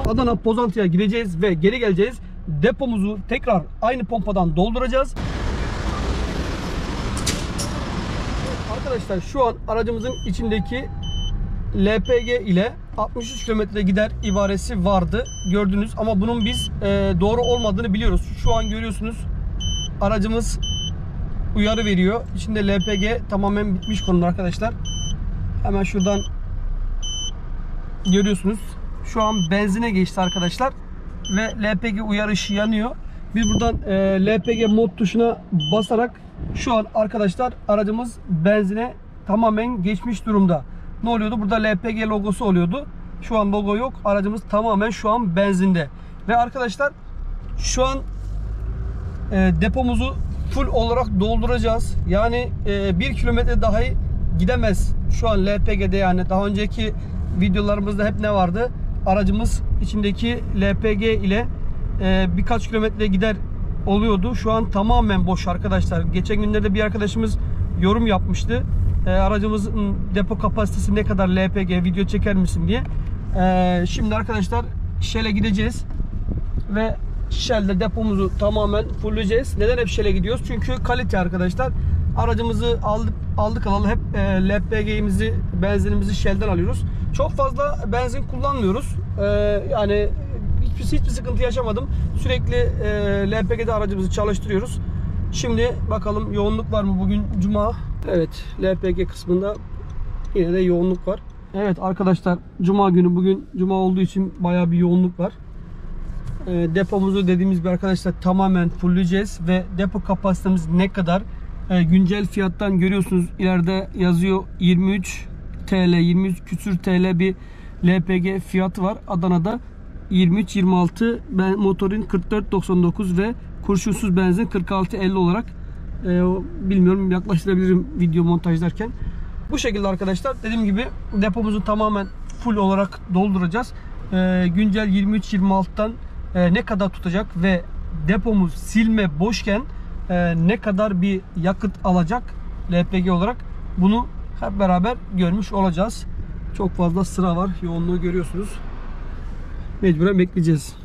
Adana Pozantı'ya gideceğiz ve geri geleceğiz. Depomuzu tekrar aynı pompadan dolduracağız. Arkadaşlar şu an aracımızın içindeki LPG ile 63 km gider ibaresi vardı. Gördünüz ama bunun biz doğru olmadığını biliyoruz. Şu an görüyorsunuz aracımız uyarı veriyor. İçinde LPG tamamen bitmiş konumda arkadaşlar. Hemen şuradan görüyorsunuz. Şu an benzine geçti arkadaşlar. Ve LPG uyarı ışığı yanıyor. Biz buradan LPG mod tuşuna basarak şu an arkadaşlar aracımız benzine tamamen geçmiş durumda. Ne oluyordu? Burada LPG logosu oluyordu. Şu an logo yok. Aracımız tamamen şu an benzinde. Ve arkadaşlar şu an depomuzu full olarak dolduracağız. Yani 1 kilometre dahi gidemez şu an LPG'de. Yani daha önceki videolarımızda hep ne vardı? Aracımız içindeki LPG ile birkaç kilometre gider oluyordu. Şu an tamamen boş arkadaşlar. Geçen günlerde bir arkadaşımız yorum yapmıştı. Aracımızın depo kapasitesi ne kadar, LPG video çeker misin diye. Şimdi arkadaşlar Shell'e gideceğiz ve Shell'de depomuzu tamamen fullleyeceğiz. Neden hep Shell'e gidiyoruz? Çünkü kalite arkadaşlar. Aracımızı aldık alalı hep LPG'mizi, benzinimizi Shell'den alıyoruz. Çok fazla benzin kullanmıyoruz. Yani hiçbir sıkıntı yaşamadım. Sürekli LPG'de aracımızı çalıştırıyoruz. Şimdi bakalım yoğunluk var mı? Bugün Cuma. Evet, LPG kısmında yine de yoğunluk var. Evet arkadaşlar, Cuma günü, bugün Cuma olduğu için bayağı bir yoğunluk var. Depomuzu dediğimiz gibi arkadaşlar tamamen fullleyeceğiz ve depo kapasitemiz ne kadar? Güncel fiyattan görüyorsunuz, ileride yazıyor 23 TL, 23 küsür TL bir LPG fiyatı var. Adana'da 23-26, motorin 44.99 ve kurşunsuz benzin 46.50 olarak bilmiyorum, yaklaştırabilirim video montajlarken. Bu şekilde arkadaşlar, dediğim gibi depomuzu tamamen full olarak dolduracağız. Güncel 23-26'dan ne kadar tutacak ve depomuz silme boşken ne kadar bir yakıt alacak LPG olarak, bunu hep beraber görmüş olacağız. Çok fazla sıra var, yoğunluğu görüyorsunuz. Mecburen bekleyeceğiz.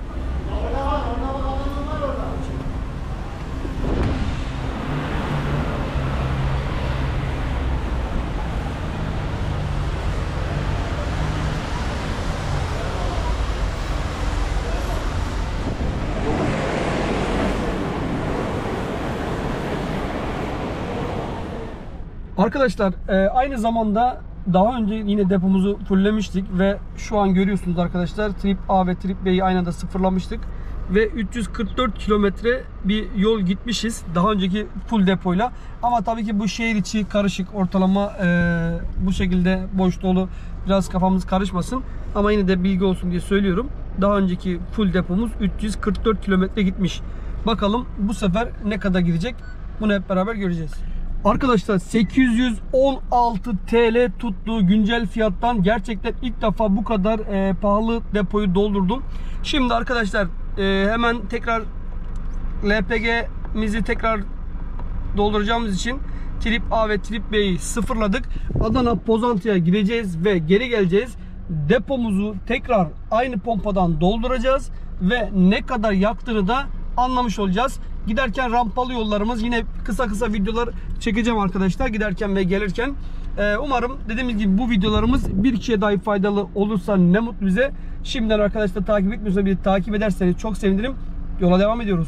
Arkadaşlar aynı zamanda daha önce yine depomuzu fulllemiştik ve şu an görüyorsunuz arkadaşlar, trip A ve trip B'yi aynı anda sıfırlamıştık ve 344 kilometre bir yol gitmişiz daha önceki full depoyla. Ama tabii ki bu şehir içi karışık, ortalama bu şekilde boş dolu, biraz kafamız karışmasın ama yine de bilgi olsun diye söylüyorum. Daha önceki full depomuz 344 kilometre gitmiş. Bakalım bu sefer ne kadar gidecek, bunu hep beraber göreceğiz. Arkadaşlar 816 TL tuttuğu güncel fiyattan gerçekten ilk defa bu kadar pahalı depoyu doldurdum. Şimdi arkadaşlar hemen tekrar LPG'mizi tekrar dolduracağımız için trip A ve trip B'yi sıfırladık. Adana Pozantı'ya gideceğiz ve geri geleceğiz. Depomuzu tekrar aynı pompadan dolduracağız ve ne kadar yaktığını da anlamış olacağız. Giderken rampalı yollarımız, yine kısa videolar çekeceğim arkadaşlar giderken ve gelirken. Umarım dediğimiz gibi bu videolarımız bir kişiye dahi faydalı olursa ne mutlu bize. Şimdiden arkadaşlar takip etmiyorsa bir takip ederseniz çok sevinirim. Yola devam ediyoruz.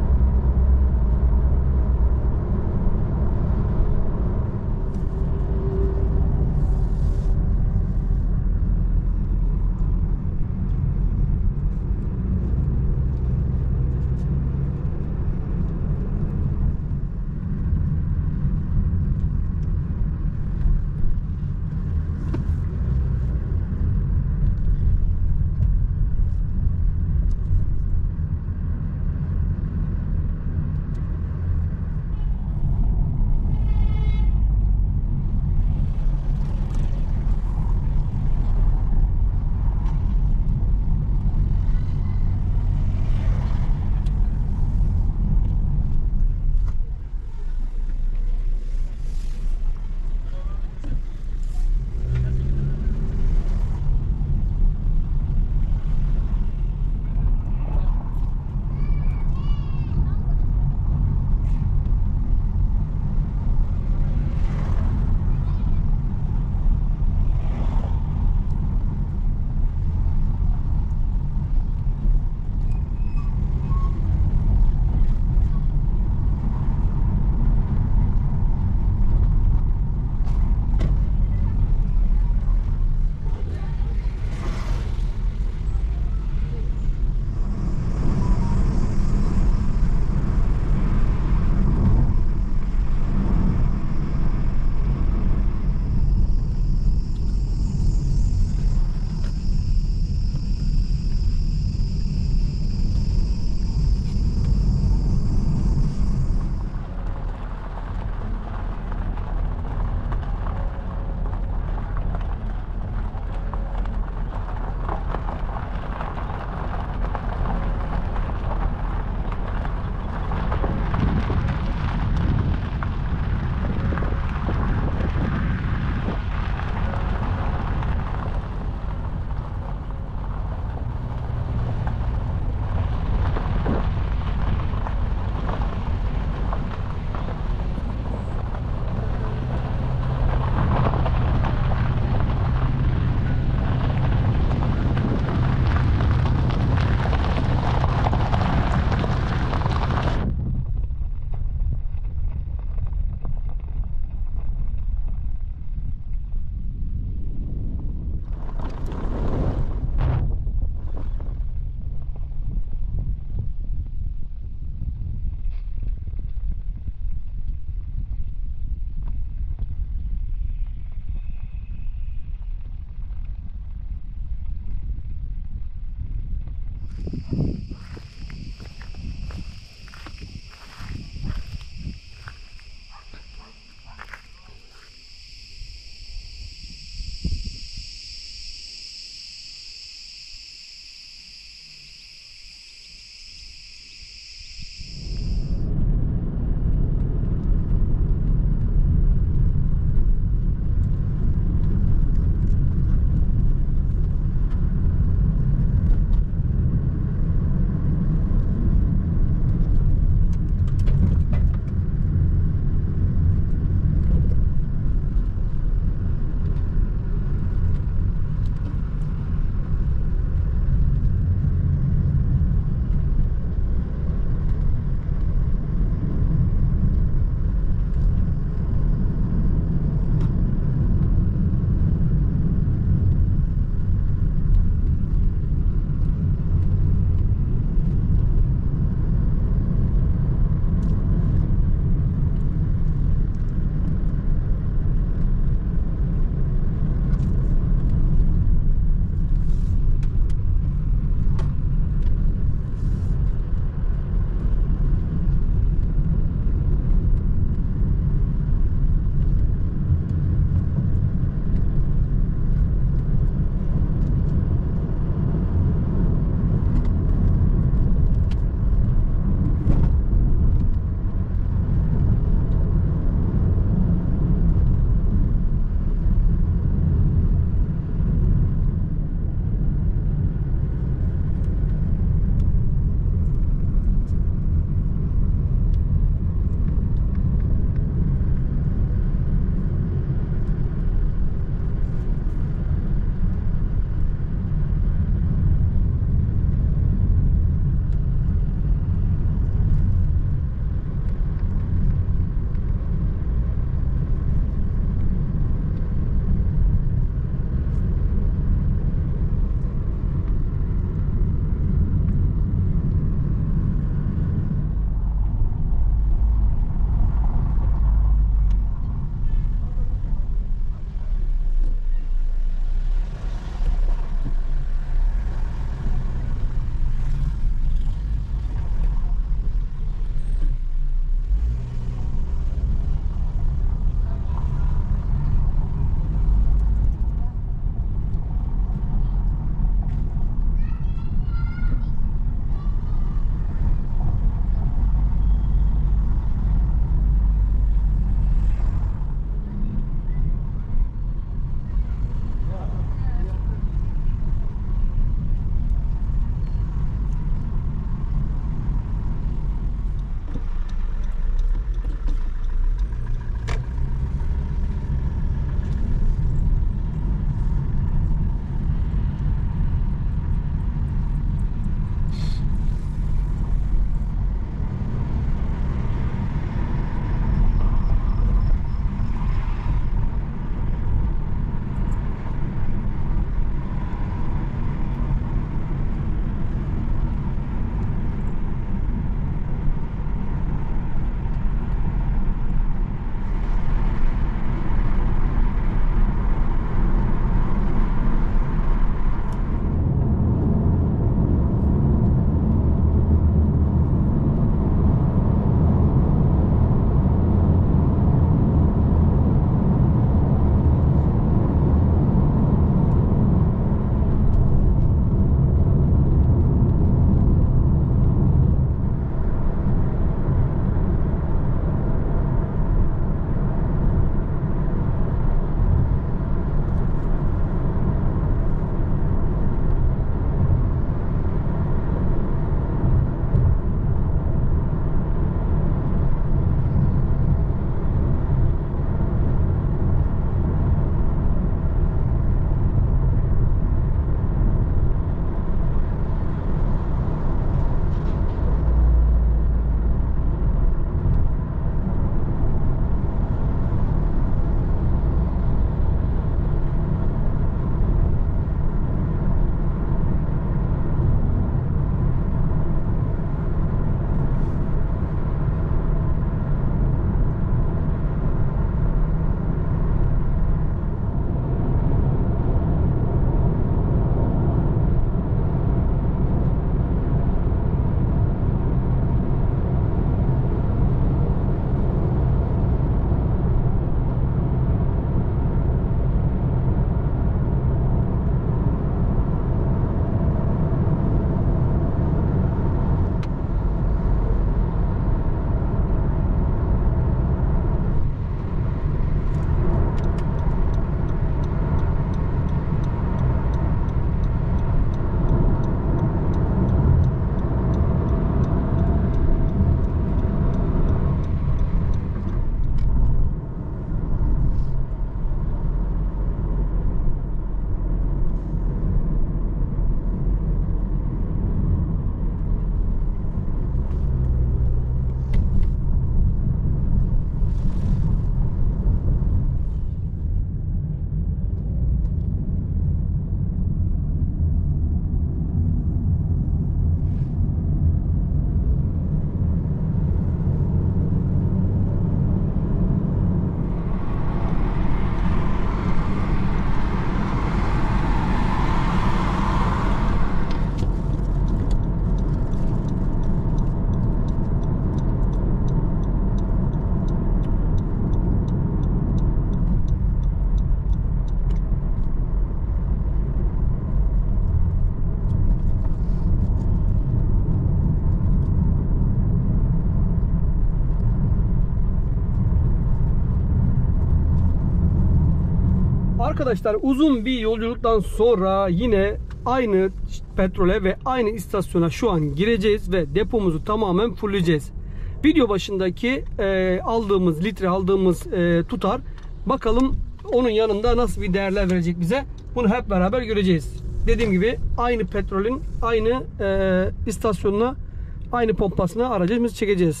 Arkadaşlar uzun bir yolculuktan sonra yine aynı petrole ve aynı istasyona şu an gireceğiz ve depomuzu tamamen fulleyeceğiz. Video başındaki aldığımız litre, aldığımız tutar, bakalım onun yanında nasıl bir değerler verecek bize. Bunu hep beraber göreceğiz. Dediğim gibi aynı petrolün aynı istasyonuna, aynı pompasına aracımızı çekeceğiz.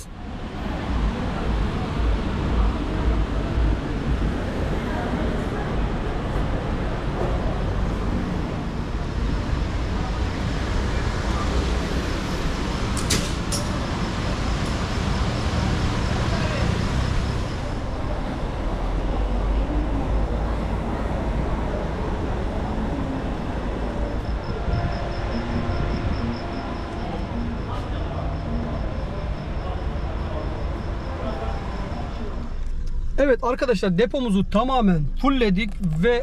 Evet arkadaşlar, depomuzu tamamen fullledik ve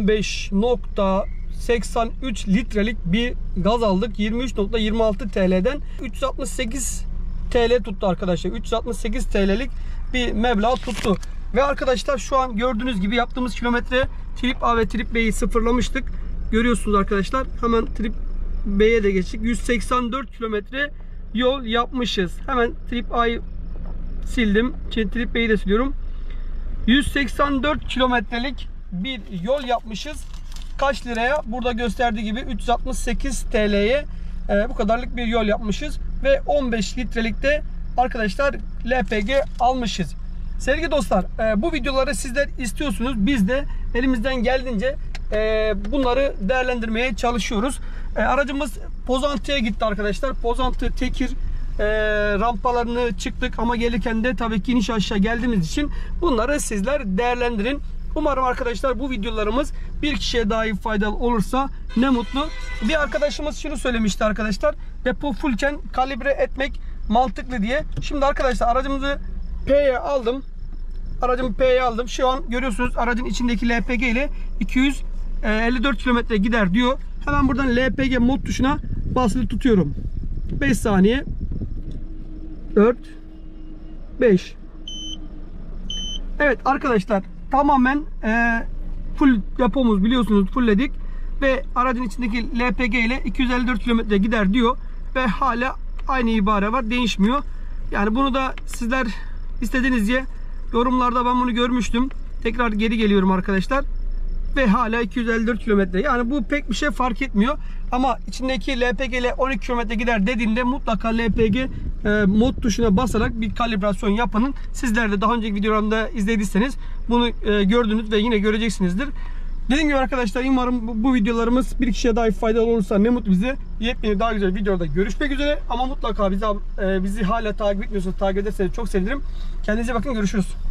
15.83 litrelik bir gaz aldık. 23.26 TL'den 368 TL tuttu arkadaşlar. 368 TL'lik bir meblağ tuttu. Ve arkadaşlar şu an gördüğünüz gibi yaptığımız kilometre Trip A ve Trip B'yi sıfırlamıştık. Görüyorsunuz arkadaşlar. Hemen Trip B'ye de geçtik. 184 kilometre yol yapmışız. Hemen Trip A'yı sildim. Trip B'yi de siliyorum. 184 kilometrelik bir yol yapmışız. Kaç liraya? Burada gösterdiği gibi 368 TL'ye bu kadarlık bir yol yapmışız. Ve 15 litrelikte arkadaşlar LPG almışız. Sevgili dostlar, bu videoları sizler istiyorsunuz. Biz de elimizden geldiğince bunları değerlendirmeye çalışıyoruz. Aracımız Pozantı'ya gitti arkadaşlar. Pozantı, Tekir rampalarını çıktık ama gelirken de tabii ki iniş aşağı geldiğimiz için bunları sizler değerlendirin. Umarım arkadaşlar bu videolarımız bir kişiye dahi faydalı olursa ne mutlu. Bir arkadaşımız şunu söylemişti arkadaşlar. Depo fullken kalibre etmek mantıklı diye. Şimdi arkadaşlar aracımızı P'ye aldım. Aracımı P'ye aldım. Şu an görüyorsunuz aracın içindeki LPG ile 254 kilometre gider diyor. Hemen buradan LPG mod tuşuna basılı tutuyorum. 5 saniye. 4 5. Evet arkadaşlar, tamamen full depomuz, biliyorsunuz, fullledik ve aracın içindeki LPG ile 254 kilometre gider diyor ve hala aynı ibare var, değişmiyor. Yani bunu da sizler istediniz diye yorumlarda ben bunu görmüştüm. Tekrar geri geliyorum arkadaşlar ve hala 254 kilometre. Yani bu pek bir şey fark etmiyor. Ama içindeki LPG ile 12 kilometre gider dediğinde mutlaka LPG mod tuşuna basarak bir kalibrasyon yapın. Sizler de daha önceki videolarımda izlediyseniz bunu gördünüz ve yine göreceksinizdir. Dediğim gibi arkadaşlar, umarım bu videolarımız bir kişiye daha faydalı olursa ne mutlu bize. Yepyeni daha güzel videoda görüşmek üzere. Ama mutlaka bizi hala takip etmiyorsanız takip ederseniz çok sevinirim. Kendinize bakın, görüşürüz.